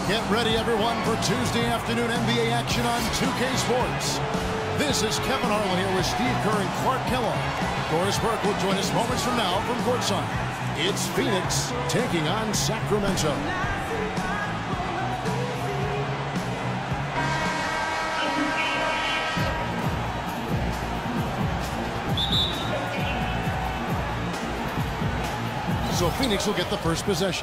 Get ready, everyone, for Tuesday afternoon NBA action on 2K Sports. This is Kevin Harlan here with Steve Kerr and Clark Kellogg. Doris Burke will join us moments from now from courtside. It's Phoenix taking on Sacramento. So Phoenix will get the first possession.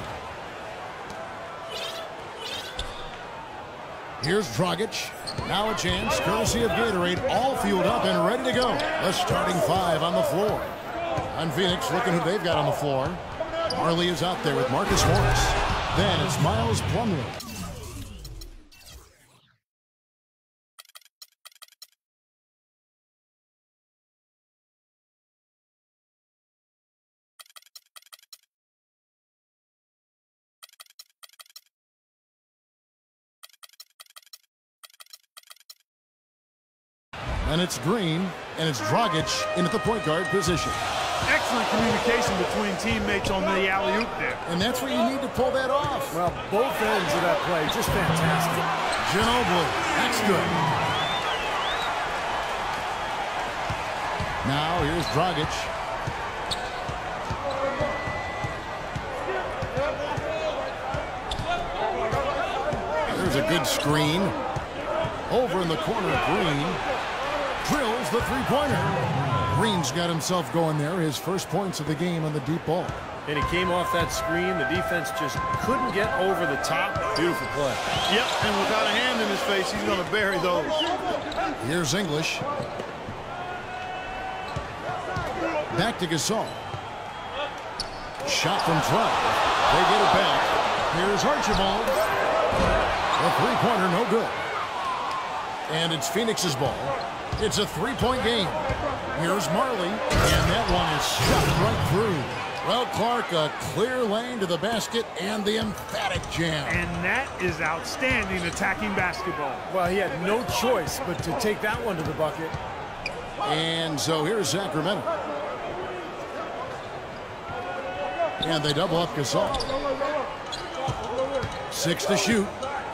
Here's Dragic. Now a chance, courtesy of Gatorade, all fueled up and ready to go. The starting five on the floor. On Phoenix, looking who they've got on the floor. Marley is out there with Marcus Morris. Then it's Miles Plumlee. And it's Green, and it's Dragic in at the point guard position. Excellent communication between teammates on the alley-oop there. And that's where you need to pull that off. Well, both ends of that play, just fantastic. Ginobili, that's good. Now here's Dragic. There's a good screen. Over in the corner, Green drills the three-pointer. Green's got himself going there, his first points of the game on the deep ball. And he came off that screen. The defense just couldn't get over the top. Beautiful play. Yep, and without a hand in his face, he's going to bury those. Here's English. Back to Gasol. Shot from 12. They get it back. Here's Archibald. The three-pointer, no good. And it's Phoenix's ball. It's a three-point game. Here's Marley, and that one is shot right through. Well, Clark, a clear lane to the basket and the emphatic jam. And that is outstanding attacking basketball. Well, he had no choice but to take that one to the bucket. And so here's Sacramento. And they double up Gasol. 6 to shoot.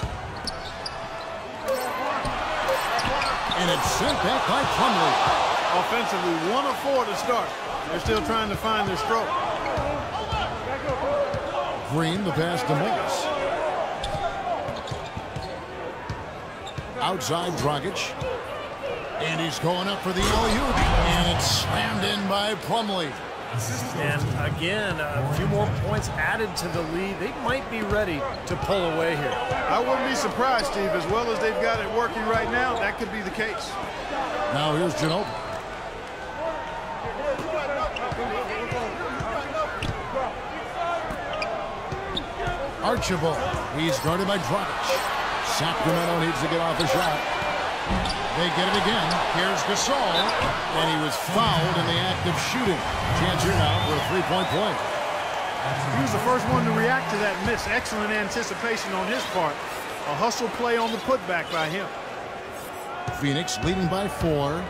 And it's sent back by Plumlee. Offensively, 1 of 4 to start. They're still trying to find their stroke. Green, the pass to Morris. Outside Dragic. And he's going up for the alley-oop. And it's slammed in by Plumlee. And again, a few more points added to the lead. They might be ready to pull away here. I wouldn't be surprised, Steve. As well as they've got it working right now, that could be the case. Now here's Ginobili. Archibald. He's guarded by Dragic. Sacramento needs to get off the shot. They get it again. Here's Gasol. And he was fouled in the act of shooting. Chance here now for a three-point play. He was the first one to react to that miss. Excellent anticipation on his part. A hustle play on the putback by him. Phoenix leading by 4.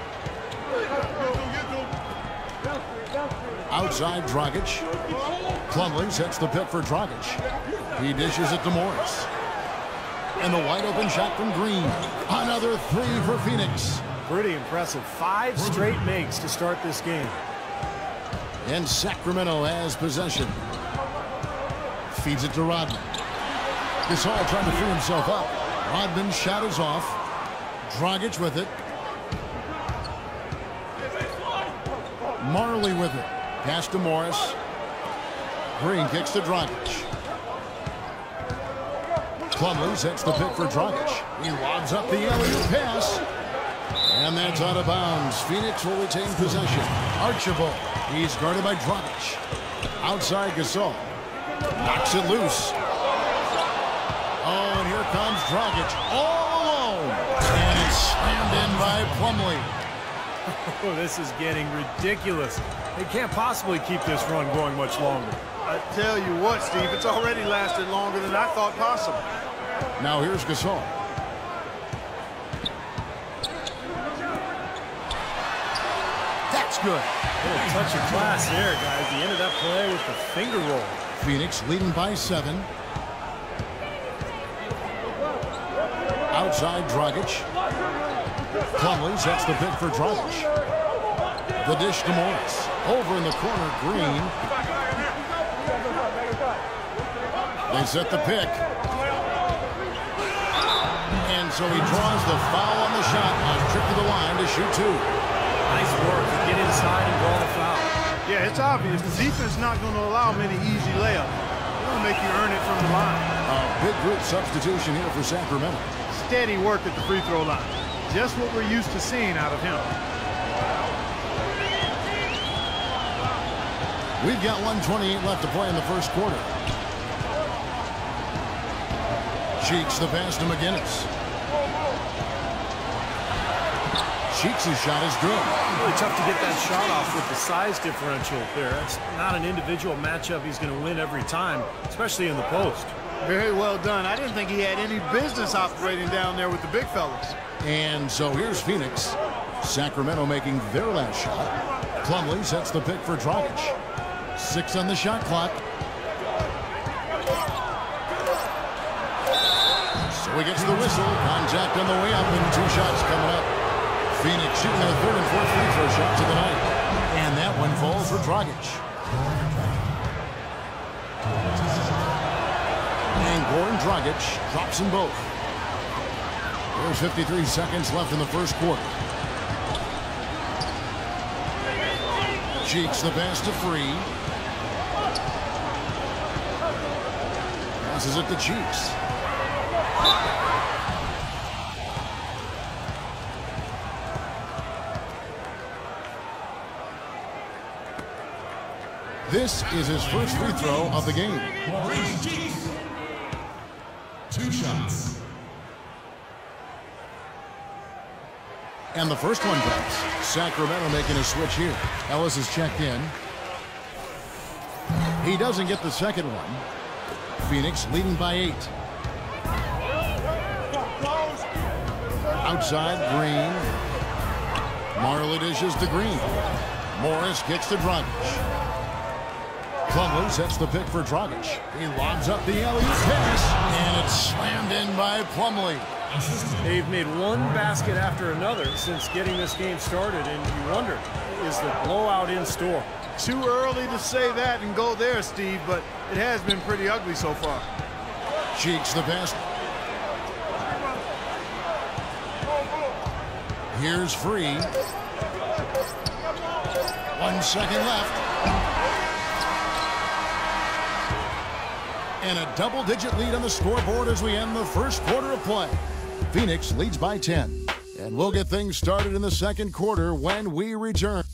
Outside Dragic. Plumlee sets the pick for Dragic. He dishes it to Morris. And the wide open shot from Green. Another 3 for Phoenix. Pretty impressive. 5 straight makes to start this game. And Sacramento has possession. Feeds it to Rodman. Gasol trying to free himself up. Rodman's shot is off. Dragic with it. Marley with it. Pass to Morris. Green kicks to Dragic. Plumlee sets the pick for Dragic. He lobs up the alley-oop pass. And that's out of bounds. Phoenix will retain possession. Archibald. He's guarded by Dragic. Outside Gasol. Knocks it loose. Oh, and here comes Dragic all alone. And it's slammed in by Plumlee. Oh, this is getting ridiculous. They can't possibly keep this run going much longer. I tell you what, Steve, it's already lasted longer than I thought possible. Now here's Gasol. That's good. A little touch of class there, guys. The end of that play with the finger roll. Phoenix leading by 7. Outside Dragic. Plumlee sets the pick for Dragic. The dish to Morris. Over in the corner, Green. They set the pick. And so he draws the foul on the shot. A trip to the line to shoot two. Nice work to get inside and draw the foul. Yeah, it's obvious. The defense is not going to allow many easy layups. They're going to make you earn it from the line. A big group substitution here for Sacramento. Steady work at the free throw line. Just what we're used to seeing out of him. We've got 1:28 left to play in the first quarter. Cheeks the pass to McGinnis. Cheeks' shot is good. Really tough to get that shot off with the size differential there. That's not an individual matchup he's going to win every time, especially in the post. Very well done. I didn't think he had any business operating down there with the big fellas. And so here's Phoenix. Sacramento making their last shot. Plumlee sets the pick for Dragic. 6 on the shot clock. So he gets the whistle. Contact on the way up and 2 shots coming up. Phoenix shooting their 3rd and 4th free throw shots of the night. And that one falls for Dragic. And Goran Dragic drops them both. There's 53 seconds left in the first quarter. Cheeks the pass to Free. Passes it to Cheeks. This is his first free throw of the game. 2 shots. And the first one comes. Sacramento making a switch here. Ellis is checked in. He doesn't get the second one. Phoenix leading by 8. Outside, Green. Marley dishes to Green. Morris kicks to Dragic. Plumlee sets the pick for Dragic. He lobs up the alley-oop pass, and it's slammed in by Plumlee. They've made one basket after another since getting this game started, and you wonder, is the blowout in store? Too early to say that and go there, Steve, but it has been pretty ugly so far. Cheeks the pass. Here's Free. 1 second left. And a double-digit lead on the scoreboard as we end the first quarter of play. Phoenix leads by 10. And we'll get things started in the second quarter when we return.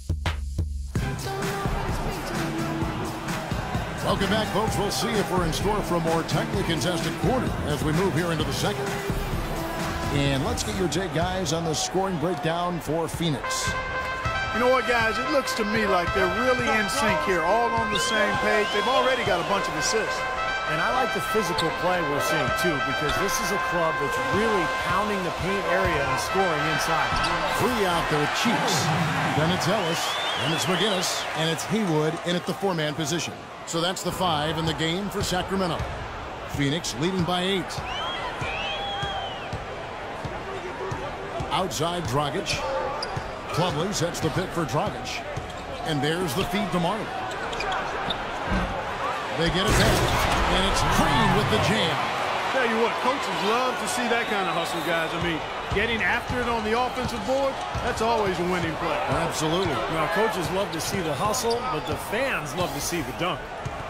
Welcome back, folks. We'll see if we're in store for a more tightly contested quarter as we move here into the second. And let's get your take, guys, on the scoring breakdown for Phoenix. You know what, guys? It looks to me like they're really in sync here, all on the same page. They've already got a bunch of assists. And I like the physical play we're seeing, too, because this is a club that's really pounding the paint area and scoring inside. Free out there with Cheeks. Then it's Ellis, then it's McGinnis, and it's Haywood in at the 4-man position. So that's the 5 in the game for Sacramento. Phoenix leading by 8. Outside Dragic. Plumlee sets the pick for Dragic. And there's the feed to Marley. They get it back. And it's Green with the jam. Tell you what, coaches love to see that kind of hustle, guys. I mean, getting after it on the offensive board, that's always a winning play. Absolutely. Now, coaches love to see the hustle, but the fans love to see the dunk.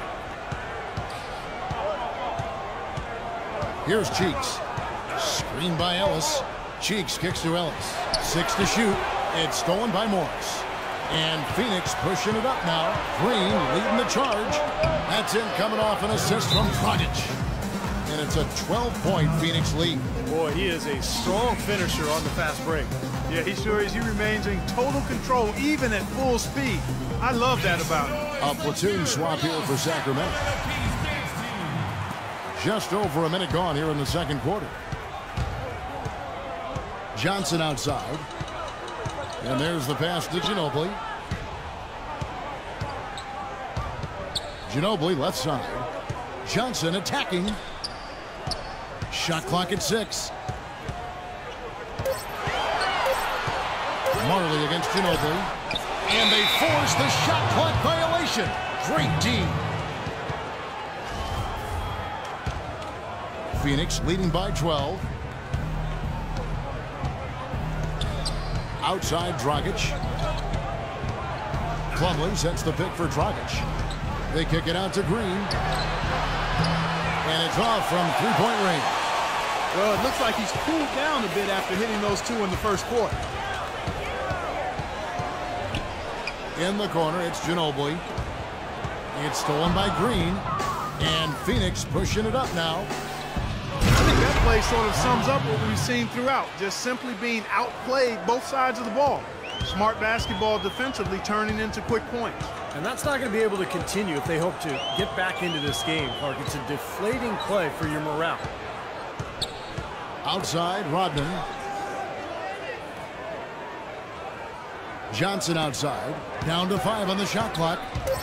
Here's Cheeks. Screen by Ellis. Cheeks kicks to Ellis. 6 to shoot. It's stolen by Morris. And Phoenix pushing it up now. Green leading the charge. That's in coming off an assist from Dragic. And it's a 12-point Phoenix lead. Boy, he is a strong finisher on the fast break. Yeah, he sure is. He remains in total control, even at full speed. I love that about him. A platoon swap here for Sacramento. Just over a minute gone here in the second quarter. Johnson outside. And there's the pass to Ginobili. Ginobili left side. Johnson attacking. Shot clock at 6. Marley against Ginobili. And they force the shot clock violation. Great team. Phoenix leading by 12. Outside Dragic. Plumlee sets the pick for Dragic. They kick it out to Green. And it's off from three-point range. Well, it looks like he's cooled down a bit after hitting those two in the first quarter. In the corner, it's Ginobili. It's stolen by Green. And Phoenix pushing it up now. I think that play sort of sums up what we've seen throughout. Just simply being outplayed both sides of the ball. Smart basketball defensively turning into quick points. And that's not going to be able to continue if they hope to get back into this game, Clark. It's a deflating play for your morale. Outside, Rodman. Johnson outside. Down to 5 on the shot clock.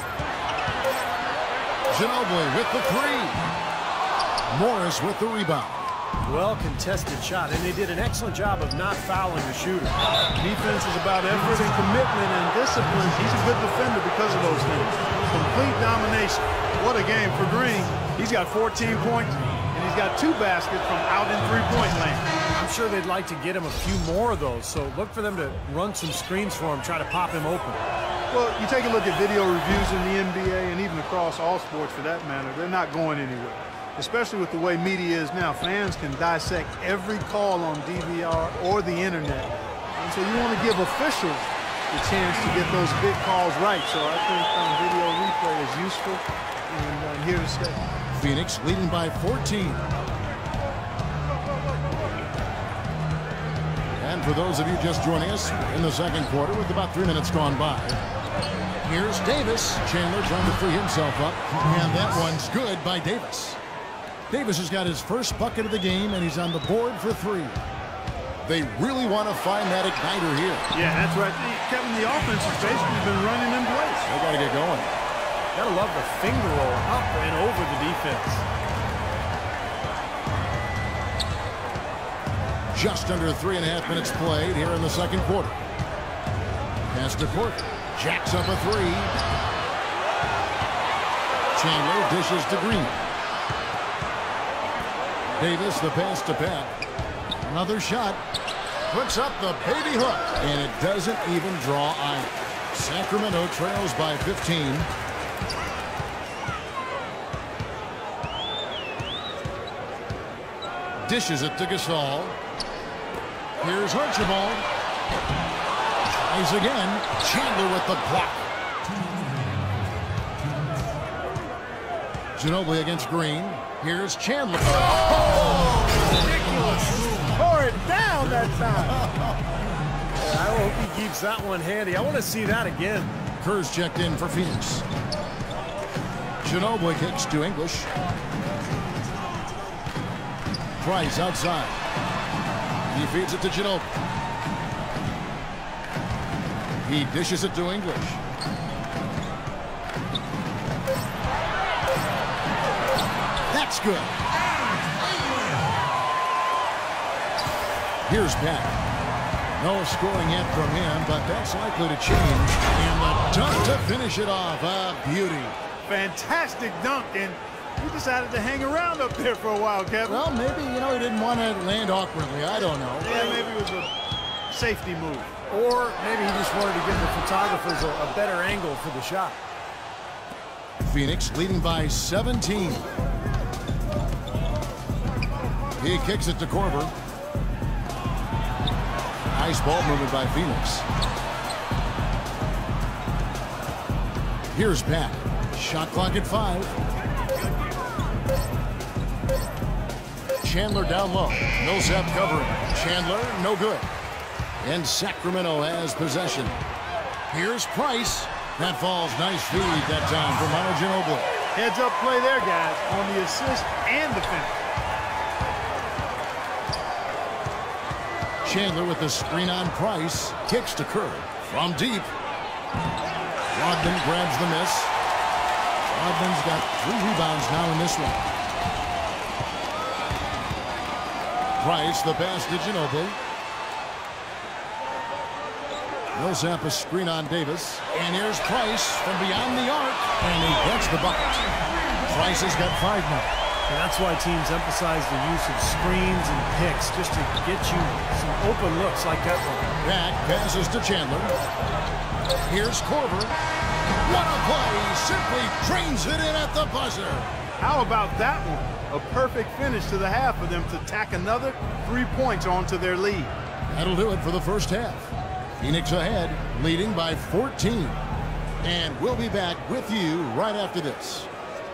Ginobili with the 3. Morris with the rebound. Well contested shot, and they did an excellent job of not fouling the shooter. Defense is about effort and commitment and discipline. He's a good defender because of those things. Complete domination. What a game for Green. He's got 14 points, and he's got 2 baskets from out in three-point lane. I'm sure they'd like to get him a few more of those, so look for them to run some screens for him, try to pop him open. Well, you take a look at video reviews in the NBA and even across all sports for that matter, they're not going anywhere. Especially with the way media is now, fans can dissect every call on DVR or the internet. And so you want to give officials the chance to get those big calls right. So I think video replay is useful and here to stay. Phoenix leading by 14. And for those of you just joining us, in the second quarter with about 3 minutes gone by. Here's Davis. Chandler trying to free himself up. And that one's good by Davis. Davis has got his first bucket of the game, and he's on the board for 3. They really want to find that igniter here. Yeah, that's right. Kevin, the offense has basically been running in place. They got to get going. Gotta love the finger roll up and over the defense. Just under 3.5 minutes played here in the second quarter. Pass to Court. Jacks up a 3. Chandler dishes to Green. Davis, the pass to Pat. Another shot. Puts up the baby hook. And it doesn't even draw either. Sacramento trails by 15. Dishes it to Gasol. Here's Archibald. Tries again. Chandler with the block. Ginobili against Green. Here's Chandler. Oh, ridiculous. Tore it down that time. I hope he keeps that one handy. I want to see that again. Kerr's checked in for Phoenix. Ginobili kicks to English. Price outside. He feeds it to Ginobili. He dishes it to English. That's good. Here's Pat. No scoring yet from him, but that's likely to change. And the dunk to finish it off. A beauty. Fantastic dunk, and he decided to hang around up there for a while, Kevin. Well, maybe, he didn't want to land awkwardly. I don't know. Yeah, maybe it was a safety move. Or maybe he just wanted to give the photographers a better angle for the shot. Phoenix leading by 17. He kicks it to Korver. Nice ball movement by Phoenix. Here's Pat. Shot clock at 5. Chandler down low. Millsap covering. Chandler, no good. And Sacramento has possession. Here's Price. That falls. Nice feed that time from Ginobili. Heads up play there, guys, on the assist and the finish. Chandler with the screen on Price. Kicks to Kerr from deep. Rodman grabs the miss. Rodman's got 3 rebounds now in this one. Price, the pass to Ginobili. Millsap a screen on Davis. And here's Price from beyond the arc. And he gets the bucket. Price has got 5 now. And that's why teams emphasize the use of screens and picks, just to get you some open looks like that one. Back passes to Chandler. Here's Korver. What a play! Simply drains it in at the buzzer. How about that one? A perfect finish to the half for them to tack another 3 points onto their lead. That'll do it for the first half. Phoenix ahead, leading by 14. And we'll be back with you right after this.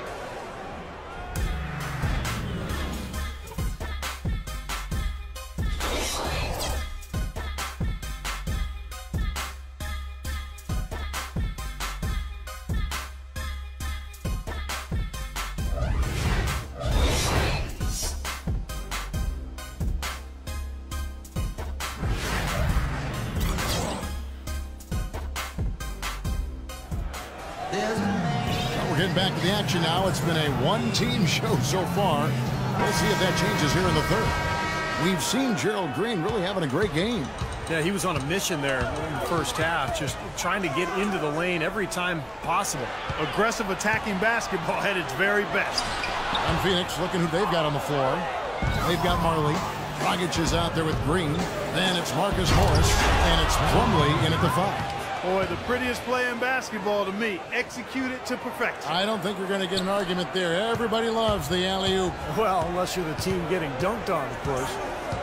We're getting back to the action now. It's been a one-team show so far. We'll see if that changes here in the third. We've seen Gerald Green really having a great game. Yeah, he was on a mission there in the first half, just trying to get into the lane every time possible. Aggressive attacking basketball at its very best. On Phoenix, looking who they've got on the floor. They've got Marley. Dragic is out there with Green. Then it's Marcus Morris, and it's Plumlee in at the 5. Boy, the prettiest play in basketball to me. Execute it to perfection. I don't think you're going to get an argument there. Everybody loves the alley-oop. Well, unless you're the team getting dunked on, of course.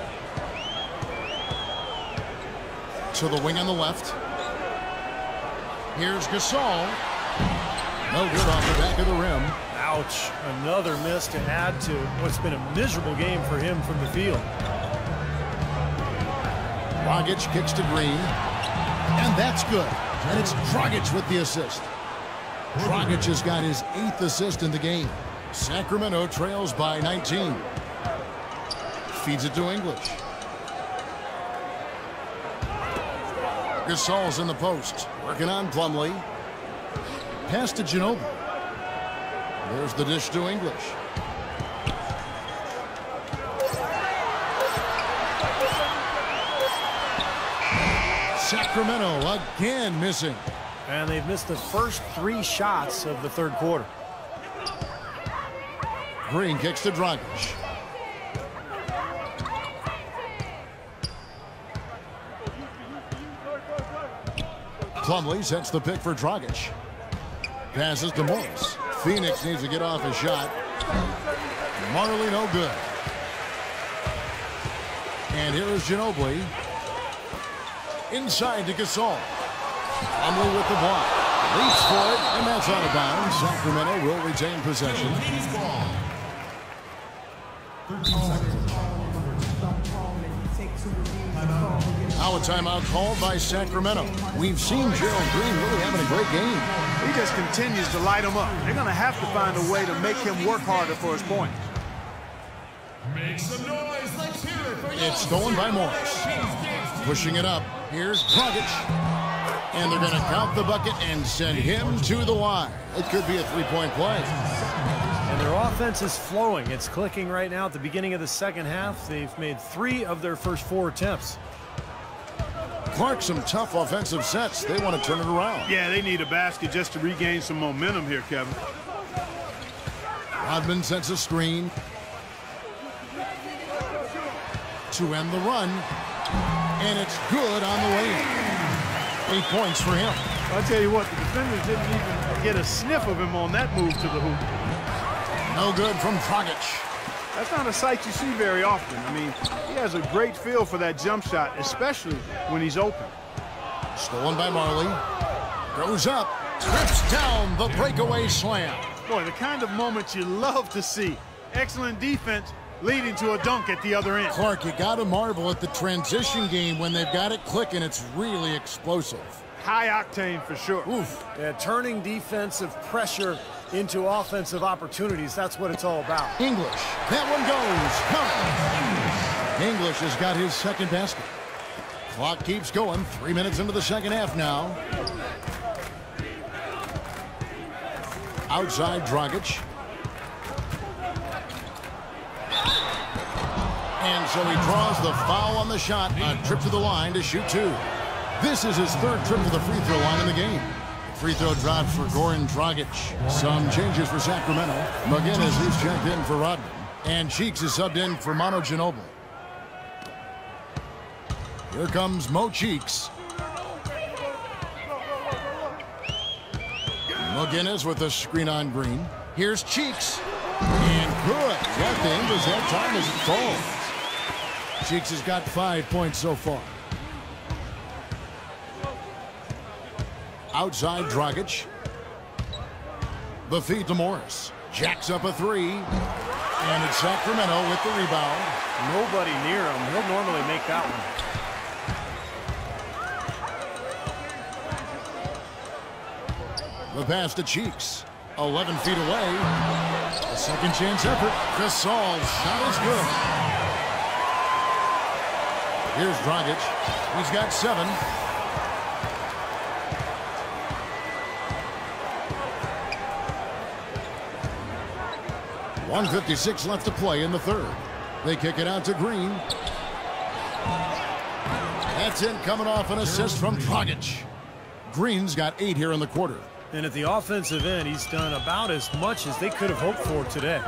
To the wing on the left. Here's Gasol. No good off the back of the rim. Ouch. Another miss to add to what's been a miserable game for him from the field. Dragic kicks to Green. And that's good. And it's Dragic with the assist. Dragic has got his 8th assist in the game. Sacramento trails by 19. Feeds it to English. Gasol's in the post. Working on Plumlee. Pass to Ginobili. There's the dish to English. Sacramento again missing. And they've missed the first 3 shots of the third quarter. Green kicks to Dragic. Plumlee sets the pick for Dragic. Passes to Morris. Phoenix needs to get off his shot. Marley no good. And here is Ginobili. Inside to Gasol. Plumlee with the block. Leaps for it, and that's out of bounds. Sacramento will retain possession. Now a timeout called by Sacramento. We've seen Gerald Green really having a great game. He just continues to light them up. They're going to have to find a way to make him work harder for his point. Make some noise. Let's hear it for It's stolen by Morris. Pushing it up. Here's Dragic. And they're going to count the bucket and send him to the line. It could be a 3-point play. And their offense is flowing. It's clicking right now at the beginning of the second half. They've made 3 of their first 4 attempts. Clark, some tough offensive sets. They want to turn it around. Yeah, they need a basket just to regain some momentum here, Kevin. Rodman sets a screen to end the run. And it's good on the way in. 8 points for him. I'll tell you what, the defenders didn't even get a sniff of him on that move to the hoop. No good from Dragic. That's not a sight you see very often. I mean, he has a great feel for that jump shot, especially when he's open. Stolen by Marley. Goes up. Trips down the breakaway slam. Boy, the kind of moments you love to see. Excellent defense leading to a dunk at the other end. Clark, you got to marvel at the transition game when they've got it clicking. It's really explosive. High octane for sure. Oof. Yeah, turning defensive pressure into offensive opportunities. That's what it's all about. English. That one goes. Come. English has got his second basket. Clock keeps going. 3 minutes into the second half now. Outside Dragic. And so he draws the foul on the shot. A trip to the line to shoot 2. This is his third trip to the free throw line in the game. Free throw dropped for Goran Dragic. Some changes for Sacramento. McGinnis, he's checked in for Rodman. And Cheeks is subbed in for Manu Ginobili. Here comes Mo Cheeks. McGinnis with a screen on Green. Here's Cheeks. And good. Left end is that time as it falls. Cheeks has got 5 points so far. Outside Dragic. The feed to Morris. Jacks up a three. And it's Sacramento with the rebound. Nobody near him. He'll normally make that one. The pass to Cheeks. 11 feet away. A second chance effort. Gasol's shot is good. Here's Dragic. He's got 7. .156 left to play in the third. They kick it out to Green. That's in, coming off an assist from Dragic. Green's got 8 here in the quarter. And at the offensive end, he's done about as much as they could have hoped for today.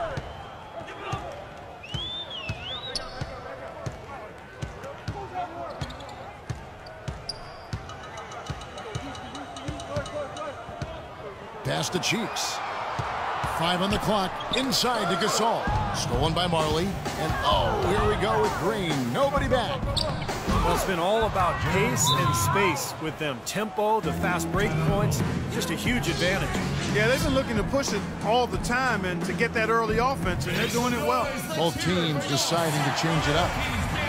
Pass to Cheeks. 5 on the clock. Inside to Gasol. Stolen by Marley. And oh, here we go with Green. Nobody back. Well, it's been all about pace and space with them. Tempo, the fast break points, just a huge advantage. Yeah, they've been looking to push it all the time and to get that early offense, and they're doing it well. Both teams deciding to change it up.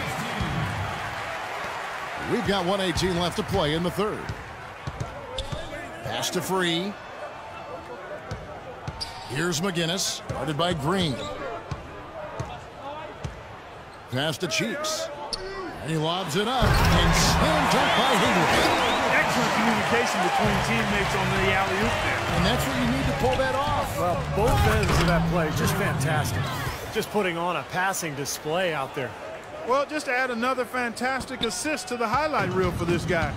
We've got 1:18 left to play in the third. Pass to Free. Here's McGinnis, guarded by Green. Pass to Cheeks. And he lobs it up and slammed up by Hayward. Excellent communication between teammates on the alley-oop there. And that's what you need to pull that off. Well, both ends of that play, just fantastic. Just putting on a passing display out there. Well, just to add another fantastic assist to the highlight reel for this guy.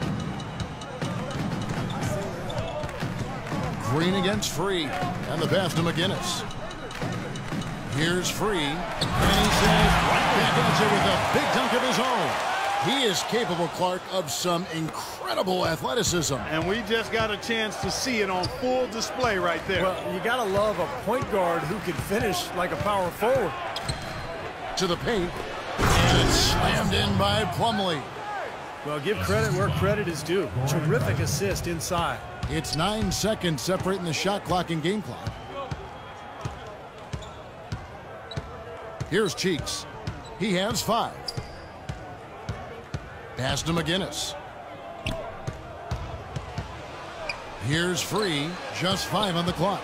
Green against Free. And the pass to McGinnis. Here's Free. And he says right back at you with a big dunk of his own. He is capable, Clark, of some incredible athleticism. And we just got a chance to see it on full display right there. Well, you got to love a point guard who can finish like a power forward. To the paint. And it's slammed in by Plumlee. Well, give credit where credit is due. Terrific assist inside. It's 9 seconds separating the shot clock and game clock. Here's Cheeks. He has 5. Pass to McGinnis. Here's Free. Just 5 on the clock.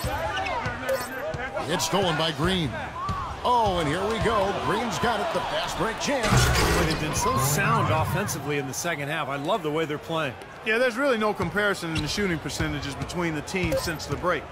It's stolen by Green. Oh, and here we go. Green's got it. The fast break chance. Well, they've been so sound offensively in the second half. I love the way they're playing. Yeah, there's really no comparison in the shooting percentages between the teams since the break.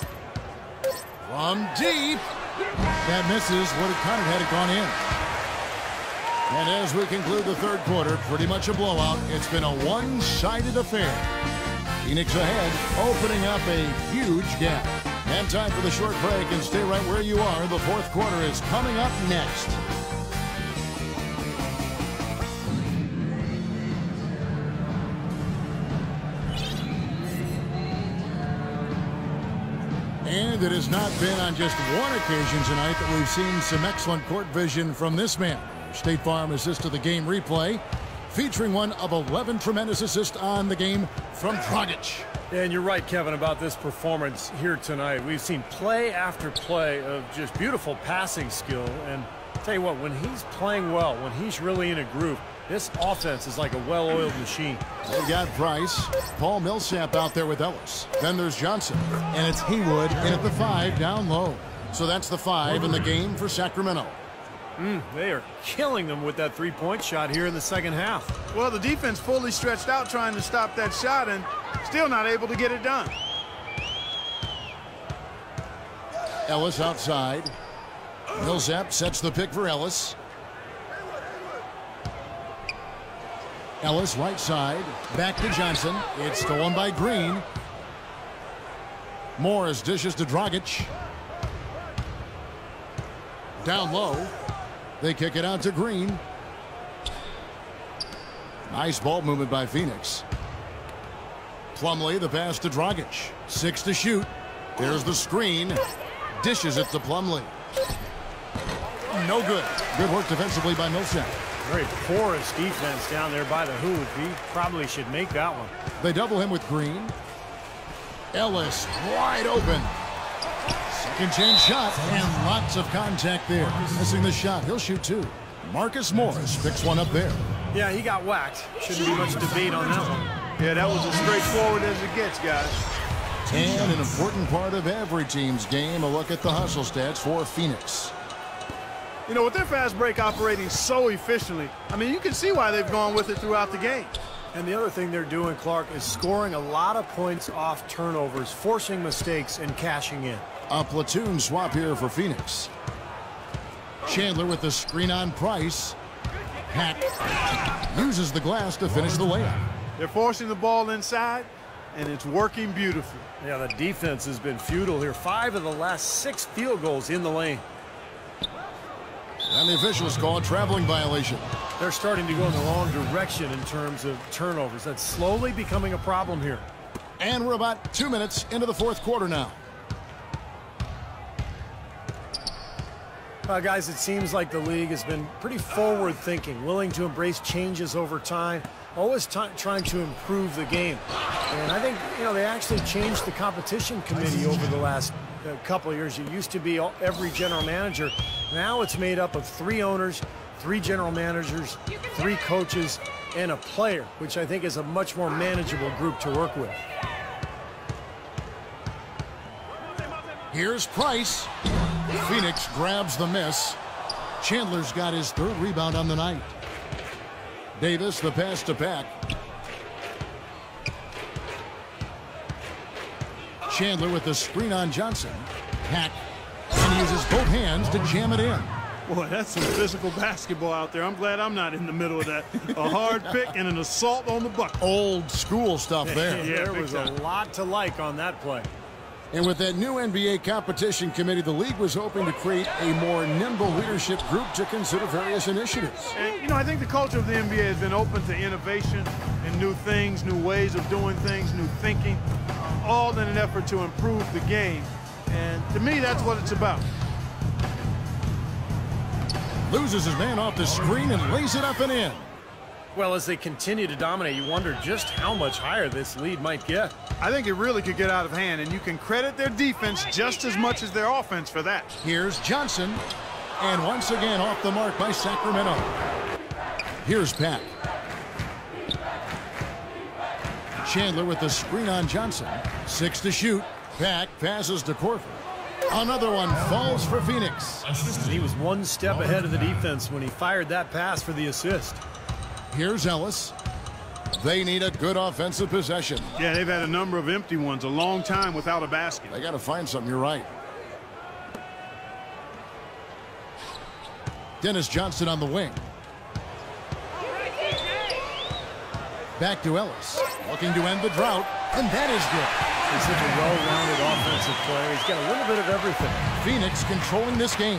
From deep. That misses what it kind of had it gone in. And as we conclude the third quarter, pretty much a blowout. It's been a one-sided affair. Phoenix ahead, opening up a huge gap. And time for the short break, and stay right where you are. The fourth quarter is coming up next. And it has not been on just one occasion tonight that we've seen some excellent court vision from this man. State Farm assist to the game replay, featuring one of 11 tremendous assists on the game from Dragic. And you're right, Kevin, about this performance here tonight. We've seen play after play of just beautiful passing skill. And I'll tell you what, when he's playing well, when he's really in a groove, this offense is like a well-oiled machine. They've got Price, Paul Millsap out there with Ellis. Then there's Johnson, and it's Haywood in at the 5 down low. So that's the 5 in the game for Sacramento. They are killing them with that three-point shot here in the second half. Well, the defense fully stretched out trying to stop that shot and still not able to get it done. Ellis outside. Millsap sets the pick for Ellis. Ellis right side. Back to Johnson. It's stolen by Green. Morris dishes to Dragic. Down low. They kick it out to Green. Nice ball movement by Phoenix. Plumlee, the pass to Dragic. 6 to shoot. There's the screen. Dishes it to Plumlee. No good. Good work defensively by Millsap. Very porous defense down there by the hoop. He probably should make that one. They double him with Green. Ellis wide open. Second chance shot and lots of contact there. Missing the shot. He'll shoot 2. Marcus Morris picks one up there. Yeah, he got whacked. Shouldn't be much debate on that one. Yeah, that was as straightforward as it gets, guys. And an important part of every team's game, a look at the hustle stats for Phoenix. You know, with their fast break operating so efficiently, I mean, you can see why they've gone with it throughout the game. And the other thing they're doing, Clark, is scoring a lot of points off turnovers, forcing mistakes, and cashing in. A platoon swap here for Phoenix. Chandler with the screen on Price. Hack uses the glass to finish the layup. They're forcing the ball inside, and it's working beautifully. Yeah, the defense has been futile here. 5 of the last 6 field goals in the lane. And the officials call a traveling violation. They're starting to go in the wrong direction in terms of turnovers. That's slowly becoming a problem here. And we're about 2 minutes into the fourth quarter now. Guys, it seems like the league has been pretty forward-thinking, willing to embrace changes over time, always trying to improve the game. And I think, you know, they actually changed the competition committee over the last couple of years. It used to be every general manager. Now it's made up of 3 owners, 3 general managers, 3 coaches, and a player, which I think is a much more manageable group to work with. Here's Price. Phoenix grabs the miss. Chandler's got his 3rd rebound on the night. Davis, the pass to Pack. Chandler with the screen on Johnson. Pack, and he uses both hands to jam it in. Boy, that's some physical basketball out there. I'm glad I'm not in the middle of that. A hard pick and an assault on the bucket. Old school stuff there. Yeah, there was a lot to like on that play. And with that new NBA competition committee, the league was hoping to create a more nimble leadership group to consider various initiatives. And, you know, I think the culture of the NBA has been open to innovation and new things, new ways of doing things, new thinking, all in an effort to improve the game. And to me, that's what it's about. Loses his man off the screen and lays it up and in. Well, as they continue to dominate, you wonder just how much higher this lead might get. I think it really could get out of hand, and you can credit their defense just as much as their offense for that. Here's Johnson, and once again off the mark by Sacramento. Here's Pack. Chandler with the screen on Johnson. 6 to shoot. Pack passes to Korver. Another one falls for Phoenix. He was one step ahead of the defense when he fired that pass for the assist. Here's Ellis. They need a good offensive possession. Yeah, they've had a number of empty ones, a long time without a basket. They got to find something, you're right. Dennis Johnson on the wing. Back to Ellis. Looking to end the drought, and that is good. He's such a well-rounded offensive player. He's got a little bit of everything. Phoenix controlling this game.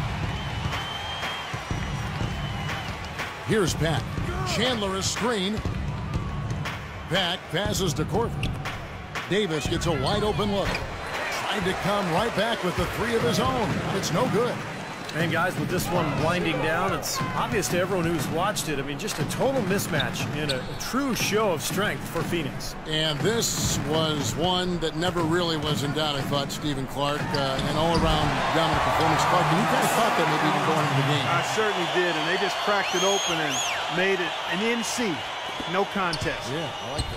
Here's Pack. Chandler a screen. Pack passes to Korver. Davis gets a wide open look. Tried to come right back with the 3 of his own. It's no good. And guys, with this one winding down, it's obvious to everyone who's watched it. I mean, just a total mismatch and a true show of strength for Phoenix. And this was one that never really was in doubt, I thought, Stephen Clark. An all-around dominant performance. Clark, you kind of thought that maybe even going into the game. I certainly did, and they just cracked it open and made it an NC. No contest. Yeah, I like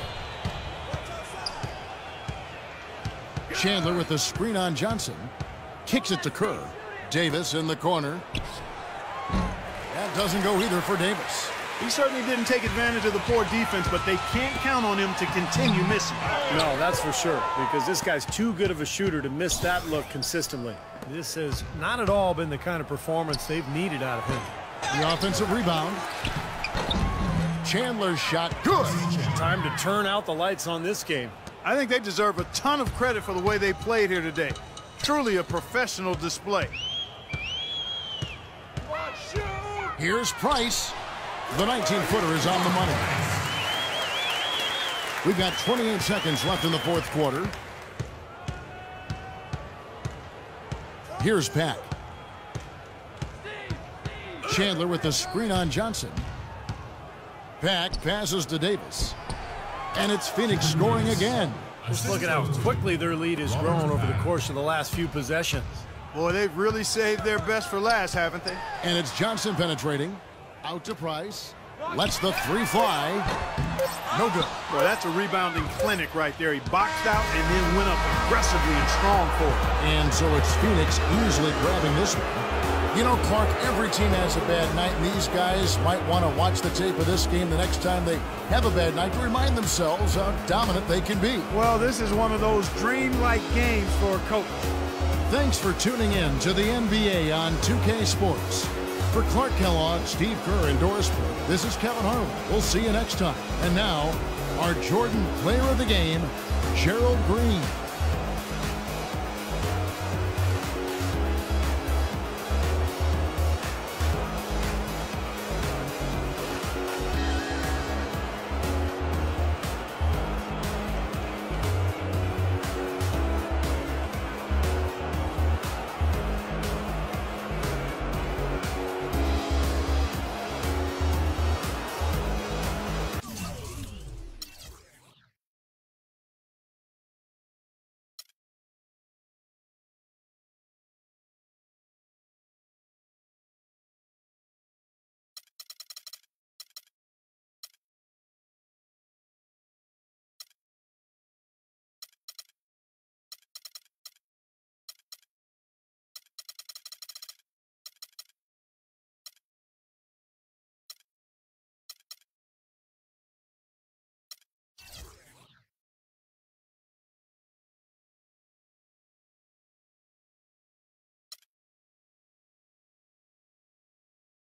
that. Chandler with the screen on Johnson. Kicks it to Kerr. Davis in the corner. That doesn't go either for Davis. He certainly didn't take advantage of the poor defense, but they can't count on him to continue missing. No, that's for sure, because this guy's too good of a shooter to miss that look consistently. This has not at all been the kind of performance they've needed out of him. The offensive rebound. Chandler's shot, good. Time to turn out the lights on this game. I think they deserve a ton of credit for the way they played here today. Truly a professional display. Here's Price. The 19-footer is on the money. We've got 28 seconds left in the fourth quarter. Here's Pack. Chandler with the screen on Johnson. Pack passes to Davis. And it's Phoenix scoring again. Just look at how quickly their lead has grown over the course of the last few possessions. Boy, they've really saved their best for last, haven't they? And it's Johnson penetrating. Out to Price. Lets the three fly. No good. Boy, that's a rebounding clinic right there. He boxed out and then went up aggressively and strong for it. And so it's Phoenix easily grabbing this one. You know, Clark, every team has a bad night, and these guys might want to watch the tape of this game the next time they have a bad night to remind themselves how dominant they can be. Well, this is one of those dreamlike games for a coach. Thanks for tuning in to the NBA on 2K Sports. For Clark Kellogg, Steve Kerr, and Doris Burke, this is Kevin Harlan. We'll see you next time. And now, our Jordan Player of the Game, Gerald Green.